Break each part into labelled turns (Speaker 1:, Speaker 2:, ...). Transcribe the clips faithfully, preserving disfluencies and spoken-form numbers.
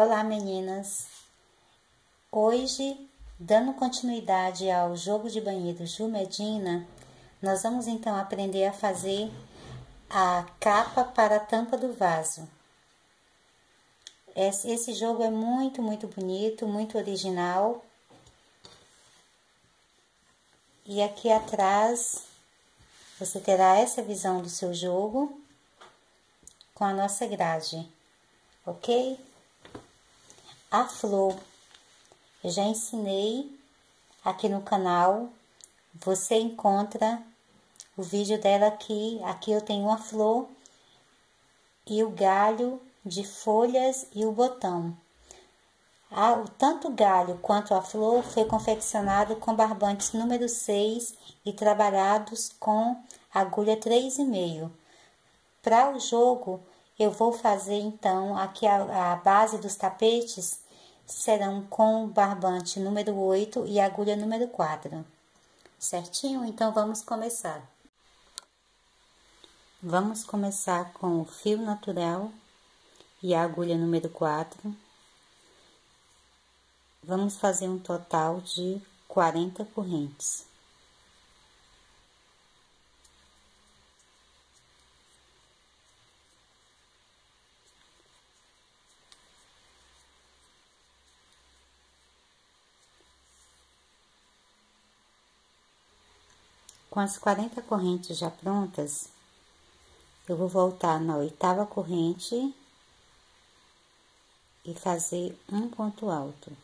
Speaker 1: Olá, meninas! Hoje, dando continuidade ao jogo de banheiro Ju Medina, nós vamos então aprender a fazer a capa para a tampa do vaso. Esse jogo é muito, muito bonito, muito original. E aqui atrás, você terá essa visão do seu jogo com a nossa grade, ok? A flor, eu já ensinei aqui no canal, você encontra o vídeo dela aqui. Aqui eu tenho a flor e o galho de folhas e o botão. Ah, tanto o galho quanto a flor foi confeccionado com barbantes número seis e trabalhados com agulha três e meio. Para o jogo, eu vou fazer então aqui a, a base dos tapetes serão com barbante número oito e agulha número quatro. Certinho? Então vamos começar. Vamos começar com o fio natural e a agulha número quatro. Vamos fazer um total de quarenta correntes. Com as quarenta correntes já prontas, eu vou voltar na oitava corrente e fazer um ponto alto.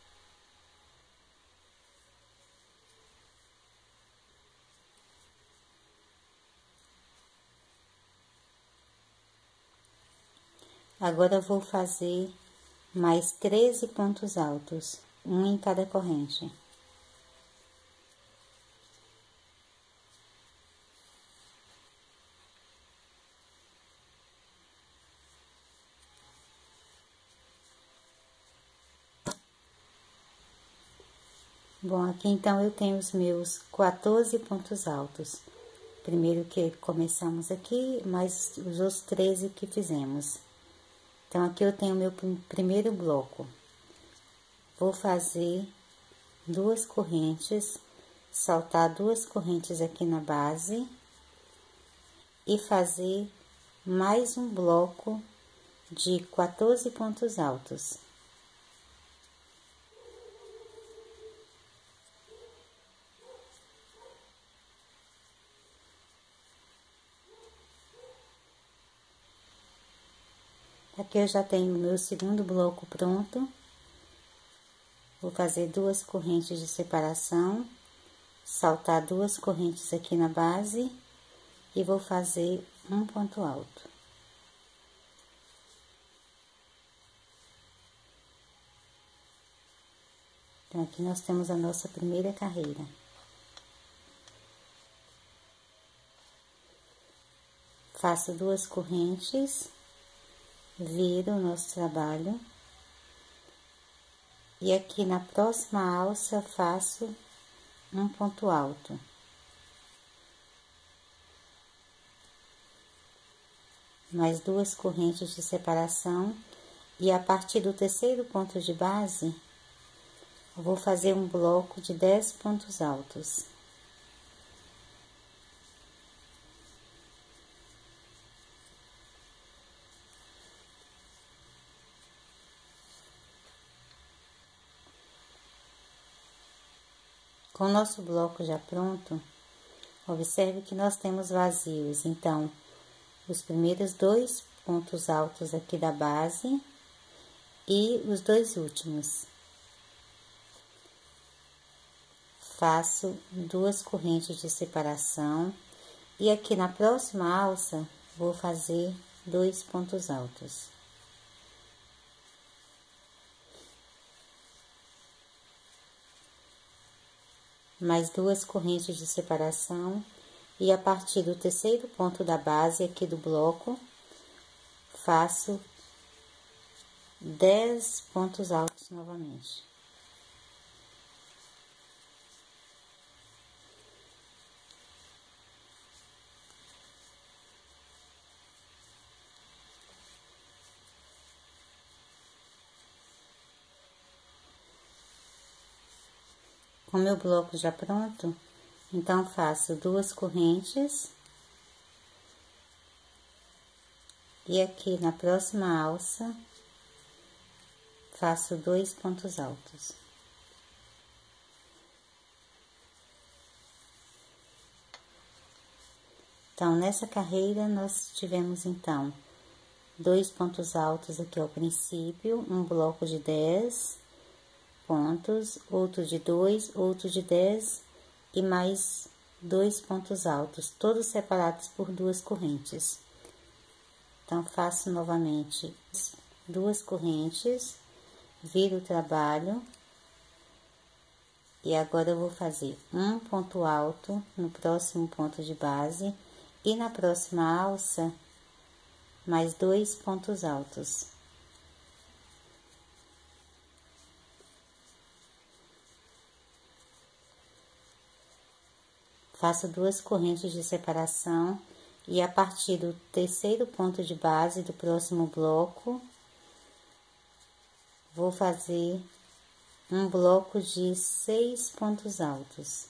Speaker 1: Agora eu vou fazer mais treze pontos altos, um em cada corrente. Bom, aqui então eu tenho os meus quatorze pontos altos. Primeiro que começamos aqui, mais os outros treze que fizemos. Então, aqui eu tenho o meu primeiro bloco. Vou fazer duas correntes, saltar duas correntes aqui na base e fazer mais um bloco de quatorze pontos altos. Aqui eu já tenho o meu segundo bloco pronto. Vou fazer duas correntes de separação, saltar duas correntes aqui na base e vou fazer um ponto alto. Então, aqui nós temos a nossa primeira carreira. Faço duas correntes, viro o nosso trabalho. E aqui na próxima alça, faço um ponto alto. Mais duas correntes de separação. E a partir do terceiro ponto de base, eu vou fazer um bloco de dez pontos altos. Com o nosso bloco já pronto, observe que nós temos vazios. Então, os primeiros dois pontos altos aqui da base e os dois últimos. Faço duas correntes de separação e aqui na próxima alça, vou fazer dois pontos altos. Mais duas correntes de separação e a partir do terceiro ponto da base aqui do bloco, faço dez pontos altos novamente. Com meu bloco já pronto, então faço duas correntes. E aqui na próxima alça, faço dois pontos altos. Então, nessa carreira, nós tivemos, então, dois pontos altos aqui ao princípio, um bloco de dez pontos, outro de dois, outro de dez e mais dois pontos altos, todos separados por duas correntes. Então, faço novamente duas correntes, viro o trabalho e agora eu vou fazer um ponto alto no próximo ponto de base e na próxima alça mais dois pontos altos. Faço duas correntes de separação e a partir do terceiro ponto de base do próximo bloco, vou fazer um bloco de seis pontos altos.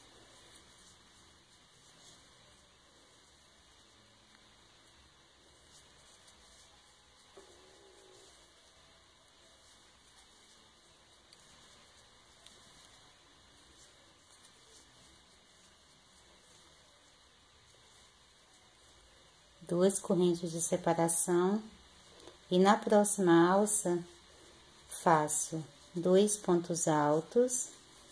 Speaker 1: Duas correntes de separação e na próxima alça faço dois pontos altos.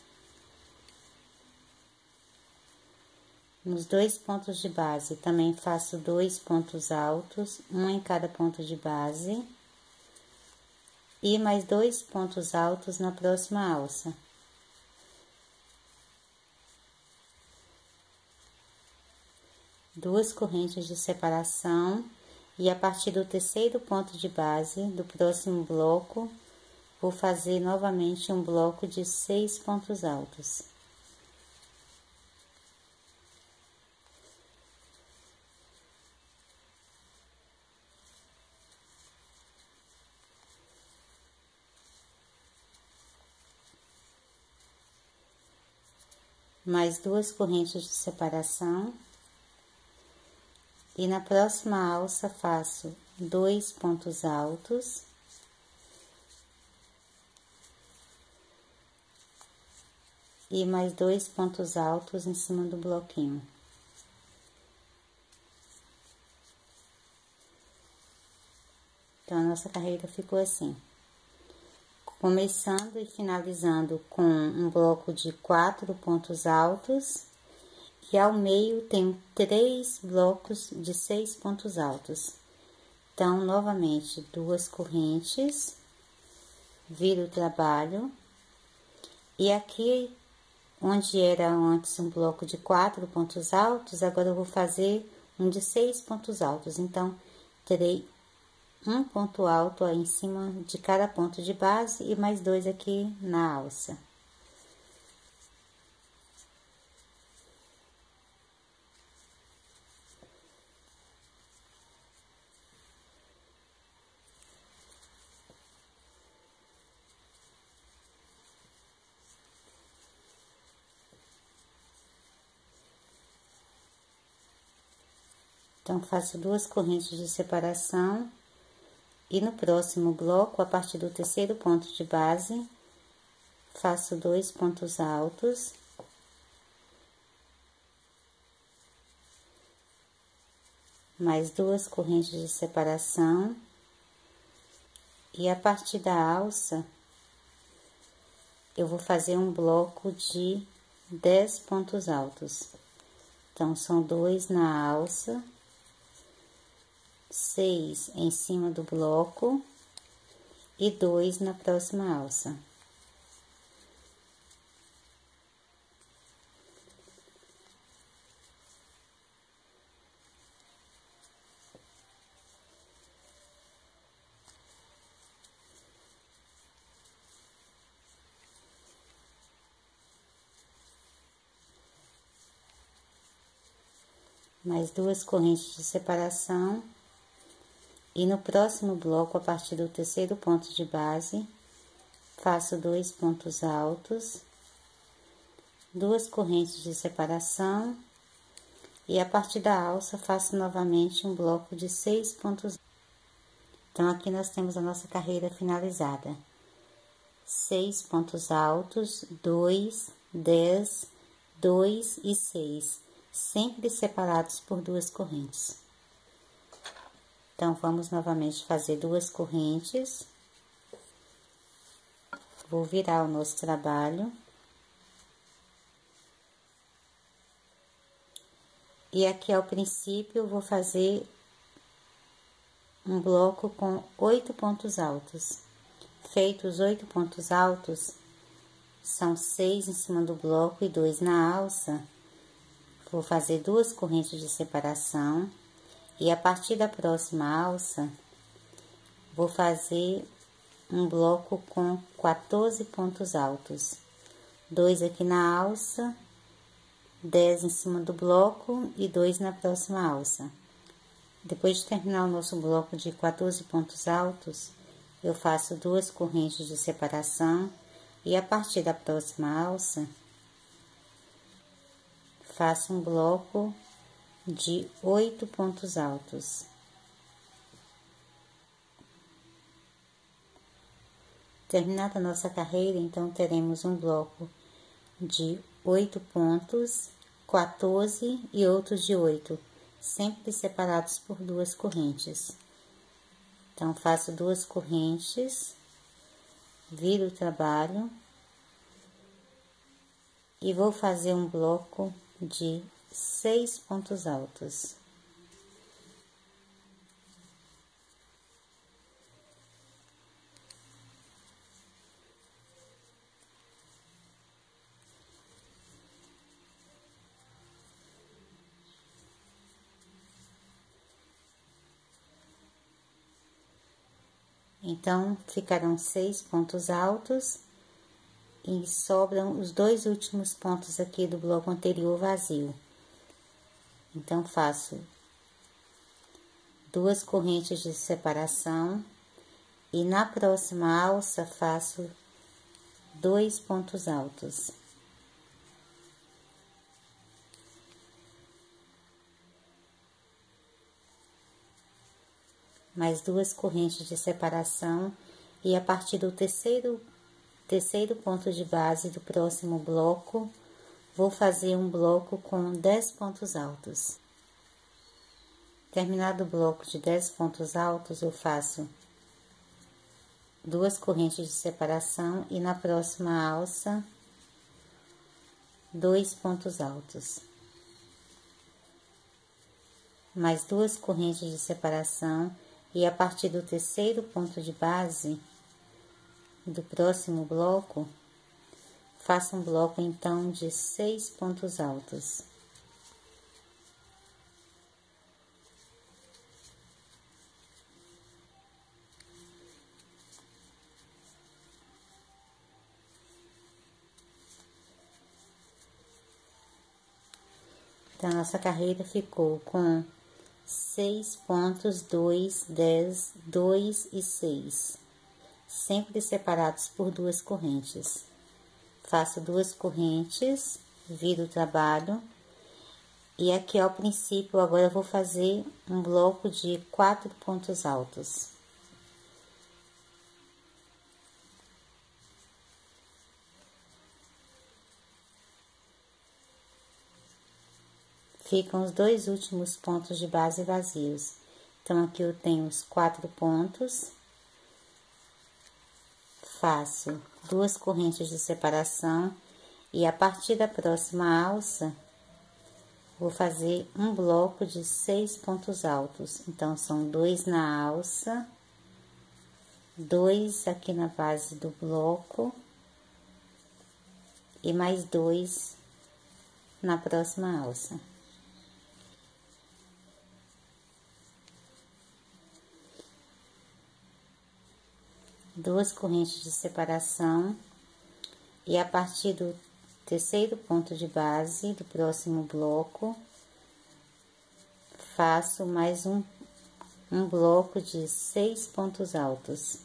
Speaker 1: Nos dois pontos de base também faço dois pontos altos, um em cada ponto de base e mais dois pontos altos na próxima alça. Duas correntes de separação e a partir do terceiro ponto de base do próximo bloco, vou fazer novamente um bloco de seis pontos altos. Mais duas correntes de separação. E na próxima alça faço dois pontos altos. E mais dois pontos altos em cima do bloquinho. Então, a nossa carreira ficou assim. Começando e finalizando com um bloco de quatro pontos altos. E ao meio tem três blocos de seis pontos altos. Então, novamente, duas correntes, viro o trabalho. E aqui, onde era antes um bloco de quatro pontos altos, agora eu vou fazer um de seis pontos altos. Então, terei um ponto alto aí em cima de cada ponto de base e mais dois aqui na alça. Então, faço duas correntes de separação e no próximo bloco, a partir do terceiro ponto de base, faço dois pontos altos. Mais duas correntes de separação. E a partir da alça, eu vou fazer um bloco de dez pontos altos. Então, são dois na alça. Seis em cima do bloco e dois na próxima alça. Mais duas correntes de separação. E no próximo bloco, a partir do terceiro ponto de base, faço dois pontos altos. duas correntes de separação e a partir da alça faço novamente um bloco de seis pontos. Então, aqui nós temos a nossa carreira finalizada. Seis pontos altos, dois, dez, dois e seis, sempre separados por duas correntes. Então, vamos novamente fazer duas correntes. Vou virar o nosso trabalho. E aqui ao princípio, vou fazer um bloco com oito pontos altos. Feitos oito pontos altos, são seis em cima do bloco e dois na alça. Vou fazer duas correntes de separação e a partir da próxima alça, vou fazer um bloco com quatorze pontos altos. Dois aqui na alça, dez em cima do bloco e dois na próxima alça. Depois de terminar o nosso bloco de quatorze pontos altos, eu faço duas correntes de separação e a partir da próxima alça, faço um bloco de oito pontos altos. Terminada a nossa carreira, então, teremos um bloco de oito pontos, quatorze e outros de oito, sempre separados por duas correntes. Então, faço duas correntes, viro o trabalho e vou fazer um bloco de seis pontos altos. Então, ficarão seis pontos altos e sobram os dois últimos pontos aqui do bloco anterior vazio. Então, faço duas correntes de separação e na próxima alça faço dois pontos altos. Mais duas correntes de separação e a partir do terceiro, terceiro ponto de base do próximo bloco, vou fazer um bloco com dez pontos altos. Terminado o bloco de dez pontos altos, eu faço duas correntes de separação e na próxima alça, dois pontos altos. Mais duas correntes de separação e a partir do terceiro ponto de base do próximo bloco, faço um bloco então de seis pontos altos. Então, nossa carreira ficou com seis pontos, dois, dez, dois e seis, sempre separados por duas correntes. Faço duas correntes, viro o trabalho, e aqui ao princípio agora eu vou fazer um bloco de quatro pontos altos. Ficam os dois últimos pontos de base vazios. Então, aqui eu tenho os quatro pontos. Faço duas correntes de separação e a partir da próxima alça, vou fazer um bloco de seis pontos altos. Então, são dois na alça, dois aqui na base do bloco e mais dois na próxima alça. Duas correntes de separação e a partir do terceiro ponto de base do próximo bloco, faço mais um, um bloco de seis pontos altos.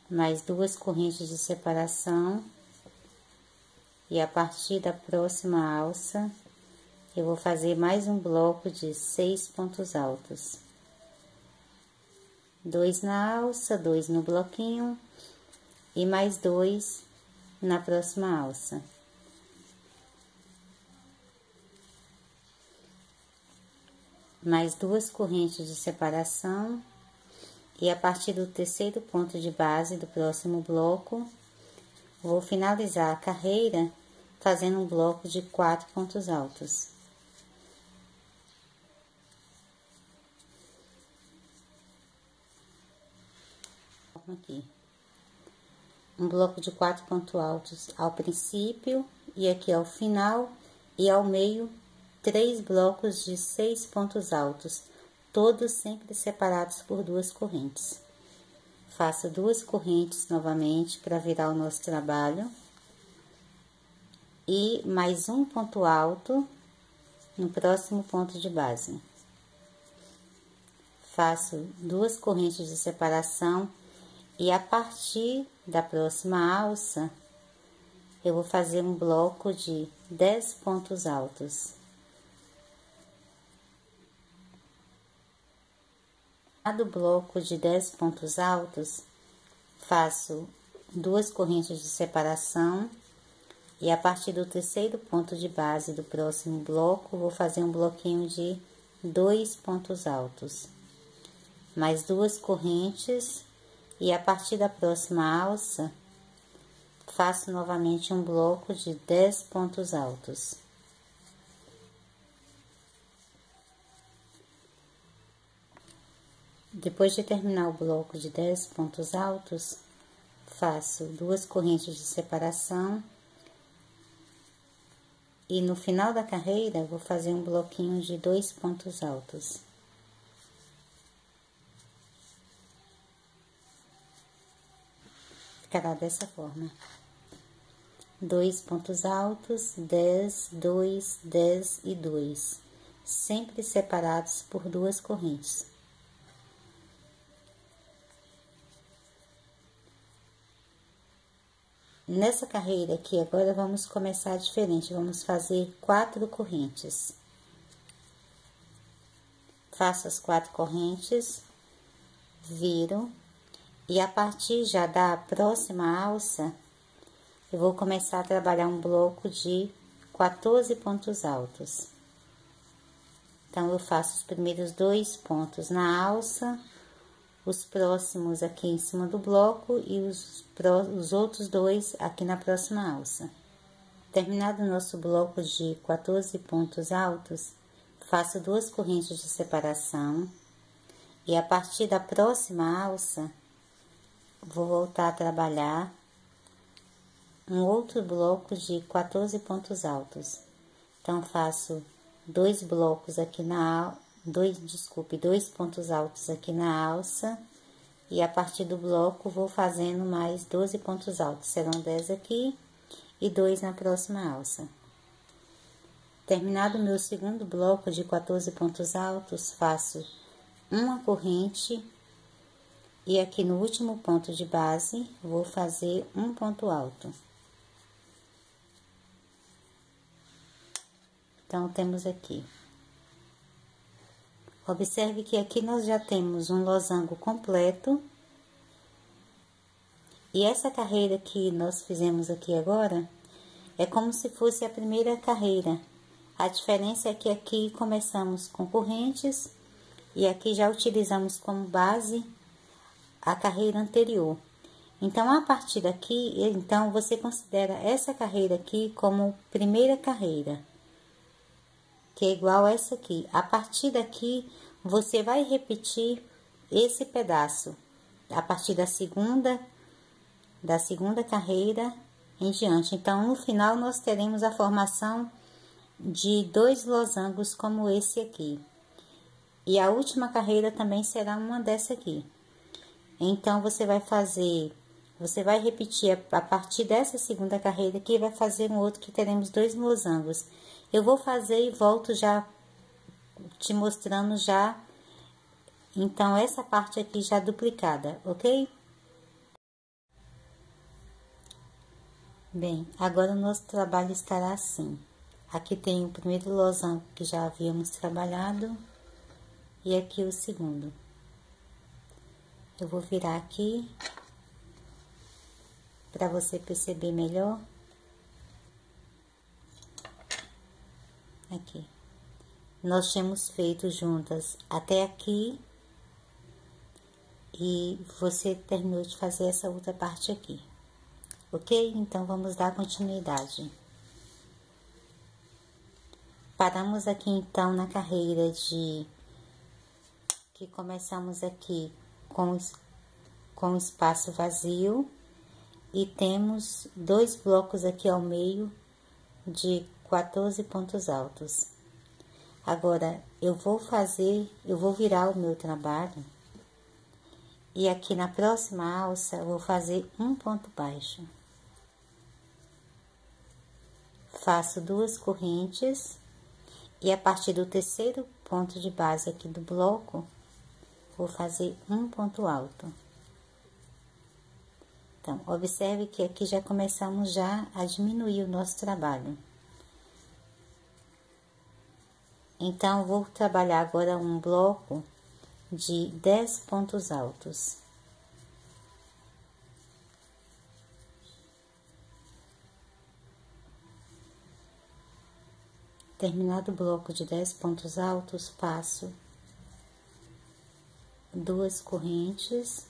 Speaker 1: mais duas correntes de separação, e a partir da próxima alça, eu vou fazer mais um bloco de seis pontos altos. Dois na alça, dois no bloquinho, e mais dois na próxima alça. Mais duas correntes de separação, e a partir do terceiro ponto de base do próximo bloco, vou finalizar a carreira fazendo um bloco de quatro pontos altos. Aqui. Um bloco de quatro pontos altos ao princípio, e aqui ao final, e ao meio, três blocos de seis pontos altos, todos sempre separados por duas correntes. Faço duas correntes novamente para virar o nosso trabalho, e mais um ponto alto no próximo ponto de base. Faço duas correntes de separação, e a partir da próxima alça, eu vou fazer um bloco de dez pontos altos. Do bloco de dez pontos altos, faço duas correntes de separação, e a partir do terceiro ponto de base do próximo bloco, vou fazer um bloquinho de dois pontos altos. Mais duas correntes, e a partir da próxima alça, faço novamente um bloco de dez pontos altos. Depois de terminar o bloco de dez pontos altos, faço duas correntes de separação, e no final da carreira vou fazer um bloquinho de dois pontos altos. Ficará dessa forma: dois pontos altos, dez, dois, dez e dois, sempre separados por duas correntes. Nessa carreira aqui, agora vamos começar diferente, vamos fazer quatro correntes. Faço as quatro correntes, viro, e a partir já da próxima alça, eu vou começar a trabalhar um bloco de quatorze pontos altos. Então, eu faço os primeiros dois pontos na alça, os próximos aqui em cima do bloco e os, os outros dois aqui na próxima alça. Terminado o nosso bloco de quatorze pontos altos, faço duas correntes de separação, e a partir da próxima alça, vou voltar a trabalhar um outro bloco de quatorze pontos altos. Então, faço dois blocos aqui na alça, dois, desculpe, dois pontos altos aqui na alça, e a partir do bloco vou fazendo mais doze pontos altos, serão dez aqui e dois na próxima alça. Terminado o meu segundo bloco de quatorze pontos altos, faço uma corrente, e aqui no último ponto de base vou fazer um ponto alto. Então, temos aqui. Observe que aqui nós já temos um losango completo. E essa carreira que nós fizemos aqui agora, é como se fosse a primeira carreira. A diferença é que aqui começamos com correntes, e aqui já utilizamos como base a carreira anterior. Então, a partir daqui, então, você considera essa carreira aqui como primeira carreira, que é igual a essa aqui. A partir daqui, você vai repetir esse pedaço, a partir da segunda, da segunda carreira em diante. Então, no final, nós teremos a formação de dois losangos como esse aqui. E a última carreira também será uma dessa aqui. Então, você vai fazer, você vai repetir a, a partir dessa segunda carreira aqui, vai fazer um outro que teremos dois losangos. Eu vou fazer e volto já te mostrando já, então, essa parte aqui já duplicada, ok? Bem, agora o nosso trabalho estará assim. Aqui tem o primeiro losango que já havíamos trabalhado e aqui o segundo. Eu vou virar aqui para você perceber melhor. Aqui. Nós tínhamos feito juntas até aqui e você terminou de fazer essa outra parte aqui. Ok? Então, vamos dar continuidade. Paramos aqui, então, na carreira de... que começamos aqui com, com espaço vazio. E temos dois blocos aqui ao meio de quatorze pontos altos. Agora, eu vou fazer... eu vou virar o meu trabalho. E aqui na próxima alça, eu vou fazer um ponto baixo. Faço duas correntes e a partir do terceiro ponto de base aqui do bloco, vou fazer um ponto alto. Então, observe que aqui já começamos já a diminuir o nosso trabalho. Então, vou trabalhar agora um bloco de dez pontos altos. Terminado o bloco de dez pontos altos, faço duas correntes.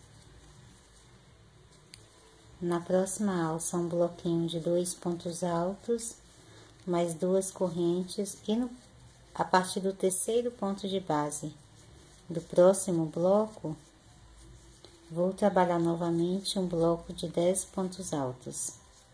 Speaker 1: Na próxima alça, um bloquinho de dois pontos altos, mais duas correntes. E no, a partir do terceiro ponto de base do próximo bloco, vou trabalhar novamente um bloco de dez pontos altos.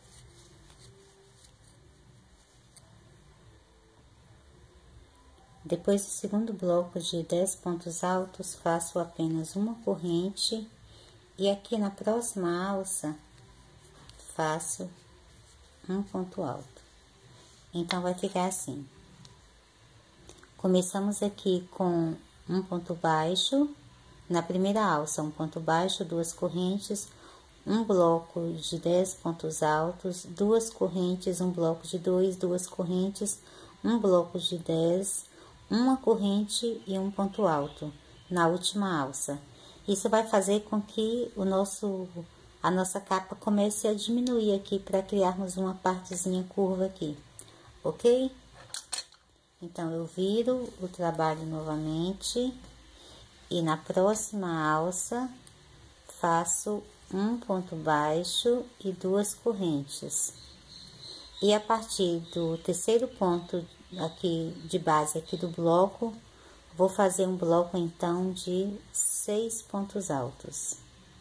Speaker 1: Depois do segundo bloco de dez pontos altos, faço apenas uma corrente e aqui na próxima alça, faço um ponto alto. Então, vai ficar assim. Começamos aqui com um ponto baixo, na primeira alça, um ponto baixo, duas correntes, um bloco de dez pontos altos, duas correntes, um bloco de dois, duas correntes, um bloco de dez, uma corrente e um ponto alto na última alça. Isso vai fazer com que o nosso, a nossa capa comece a diminuir aqui para criarmos uma partezinha curva aqui, ok? Então, eu viro o trabalho novamente e na próxima alça faço um ponto baixo e duas correntes. E a partir do terceiro ponto aqui de base aqui do bloco, vou fazer um bloco então de seis pontos altos.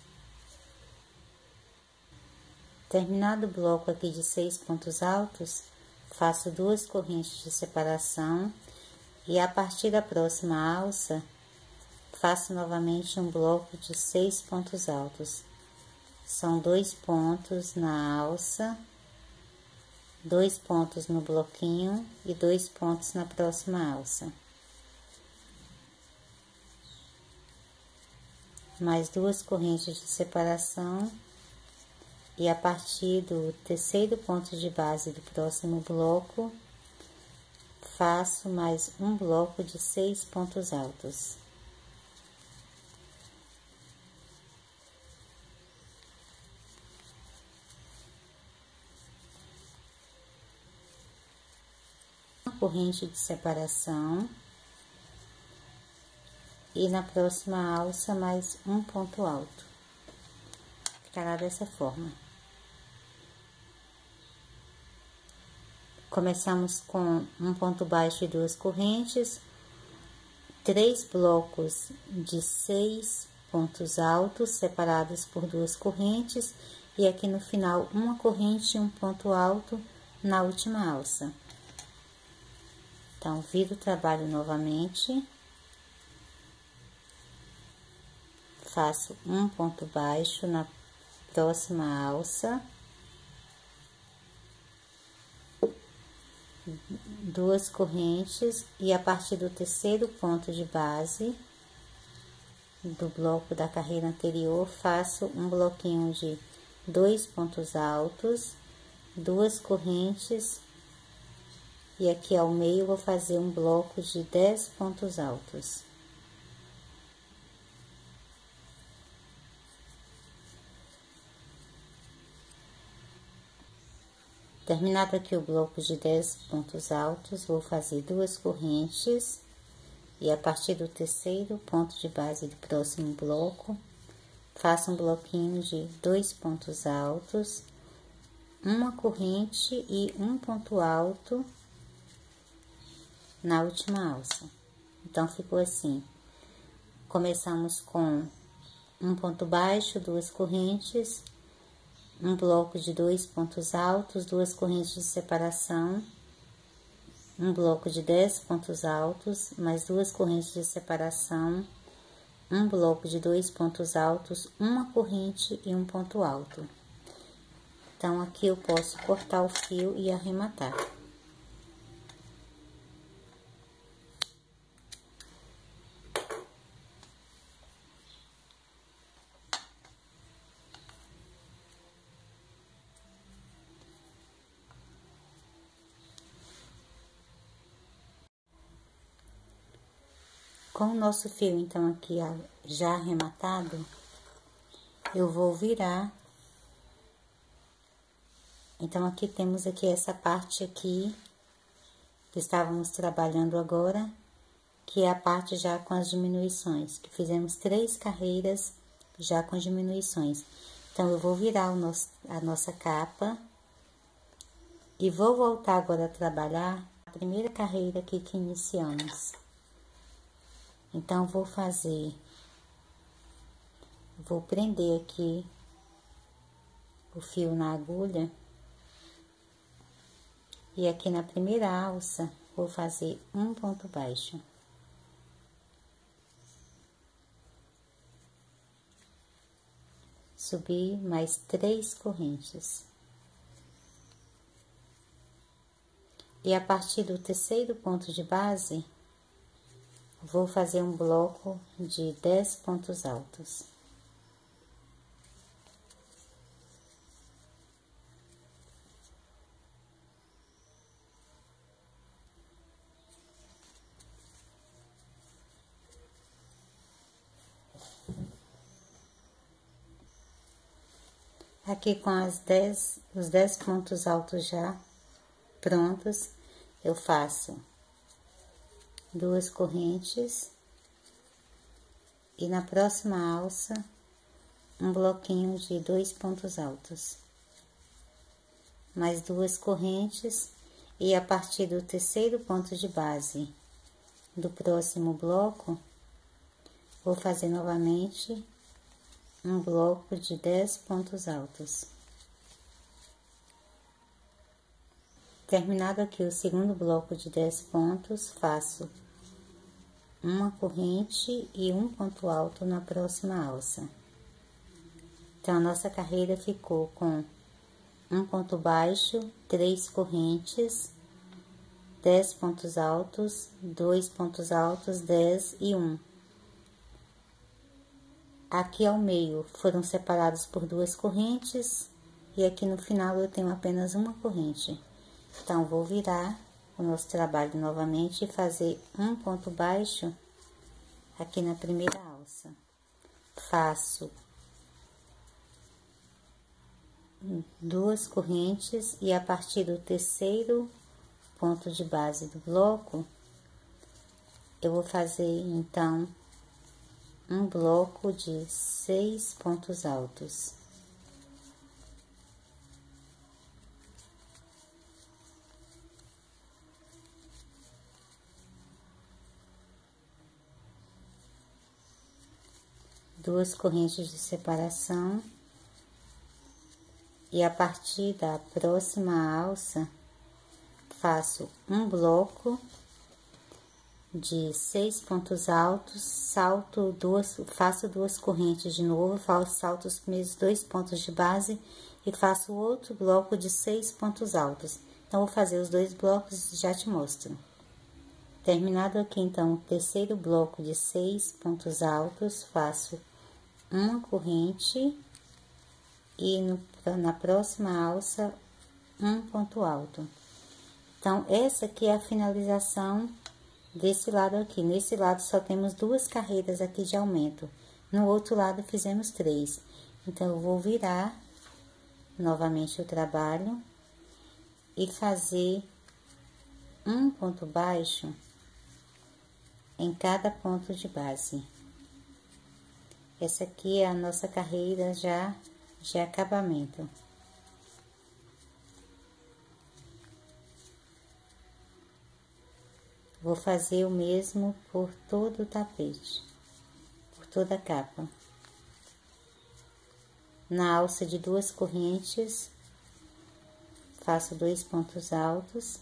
Speaker 1: Terminado o bloco aqui de seis pontos altos, faço duas correntes de separação e a partir da próxima alça, faço novamente um bloco de seis pontos altos. São dois pontos na alça, dois pontos no bloquinho e dois pontos na próxima alça. Mais duas correntes de separação e a partir do terceiro ponto de base do próximo bloco, faço mais um bloco de seis pontos altos. Uma corrente de separação e na próxima alça mais um ponto alto. Ficará dessa forma. Começamos com um ponto baixo e duas correntes, três blocos de seis pontos altos separados por duas correntes e aqui no final uma corrente e um ponto alto na última alça. Então, viro o trabalho novamente, faço um ponto baixo na próxima alça, duas correntes e a partir do terceiro ponto de base do bloco da carreira anterior, faço um bloquinho de dois pontos altos duas correntes e aqui ao meio vou fazer um bloco de dez pontos altos. Terminado aqui o bloco de dez pontos altos, vou fazer duas correntes e a partir do terceiro ponto de base do próximo bloco, faço um bloquinho de dois pontos altos, uma corrente e um ponto alto na última alça. Então, ficou assim. Começamos com um ponto baixo, duas correntes, um bloco de dois pontos altos, duas correntes de separação, um bloco de dez pontos altos, mais duas correntes de separação, um bloco de dois pontos altos, uma corrente e um ponto alto. Então, aqui eu posso cortar o fio e arrematar. Com o nosso fio, então, aqui já arrematado, eu vou virar. Então, aqui temos aqui essa parte aqui, que estávamos trabalhando agora, que é a parte já com as diminuições, que fizemos três carreiras já com diminuições. Então, eu vou virar o nosso, a nossa capa, e vou voltar agora a trabalhar a primeira carreira aqui que iniciamos. Então, vou fazer, vou prender aqui o fio na agulha, e aqui na primeira alça, vou fazer um ponto baixo. Subir mais três correntes. E a partir do terceiro ponto de base, vou fazer um bloco de dez pontos altos. Aqui com as dez, os dez pontos altos já prontos, eu faço duas correntes e na próxima alça um bloquinho de dois pontos altos, mais duas correntes, e a partir do terceiro ponto de base do próximo bloco, vou fazer novamente um bloco de dez pontos altos. Terminado aqui o segundo bloco de dez pontos, faço uma corrente e um ponto alto na próxima alça. Então, a nossa carreira ficou com um ponto baixo, três correntes, dez pontos altos, dois pontos altos, dez e um. Aqui ao meio foram separados por duas correntes, e aqui no final eu tenho apenas uma corrente. Então, vou virar o nosso trabalho novamente e fazer um ponto baixo aqui na primeira alça. Faço duas correntes e a partir do terceiro ponto de base do bloco, eu vou fazer, então, um bloco de seis pontos altos. Duas correntes de separação, e a partir da próxima alça, faço um bloco de seis pontos altos, salto duas, faço duas correntes de novo, faço, salto os primeiros dois pontos de base e faço outro bloco de seis pontos altos. Então, vou fazer os dois blocos e já te mostro. Terminado aqui, então, o terceiro bloco de seis pontos altos, faço uma corrente e no, na próxima alça um ponto alto. Então, essa aqui é a finalização desse lado aqui. Nesse lado só temos duas carreiras aqui de aumento. No outro lado fizemos três. Então, eu vou virar novamente o trabalho e fazer um ponto baixo em cada ponto de base. Essa aqui é a nossa carreira já de acabamento. Vou fazer o mesmo por todo o tapete, por toda a capa. Na alça de duas correntes, faço dois pontos altos.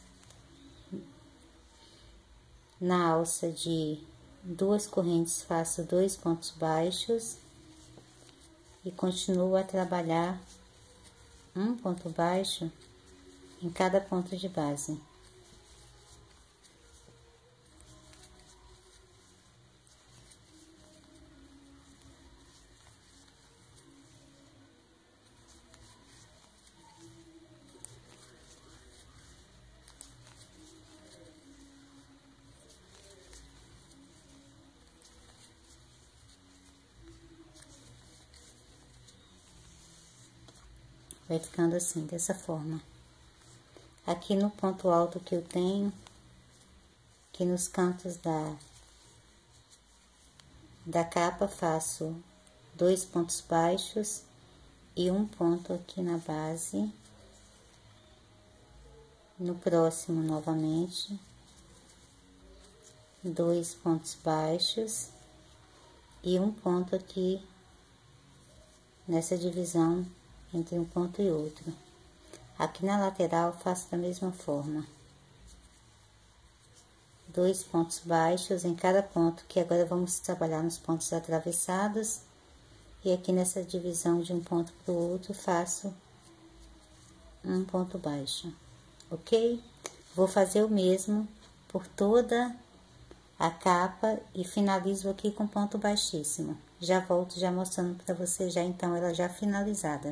Speaker 1: Na alça de duas correntes, faço dois pontos baixos. E continuo a trabalhar um ponto baixo em cada ponto de base. Vai ficando assim, dessa forma. Aqui no ponto alto que eu tenho, aqui nos cantos da, da capa, faço dois pontos baixos e um ponto aqui na base. No próximo, novamente, dois pontos baixos e um ponto aqui nessa divisão entre um ponto e outro. Aqui na lateral faço da mesma forma. Dois pontos baixos em cada ponto, que agora vamos trabalhar nos pontos atravessados. E aqui nessa divisão de um ponto para o outro, faço um ponto baixo, ok? Vou fazer o mesmo por toda a capa e finalizo aqui com ponto baixíssimo. Já volto já mostrando para você já então ela já finalizada.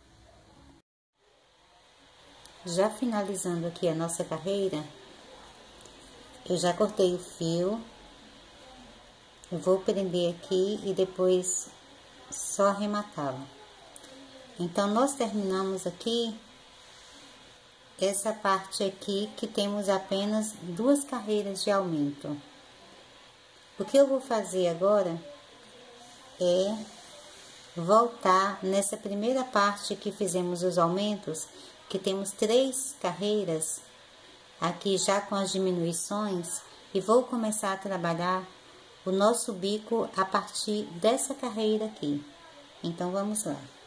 Speaker 1: Já finalizando aqui a nossa carreira, eu já cortei o fio, eu vou prender aqui e depois só arrematá-lo. Então, nós terminamos aqui essa parte aqui que temos apenas duas carreiras de aumento. O que eu vou fazer agora é voltar nessa primeira parte que fizemos os aumentos, que temos três carreiras aqui já com as diminuições, e vou começar a trabalhar o nosso bico a partir dessa carreira aqui. Então, vamos lá.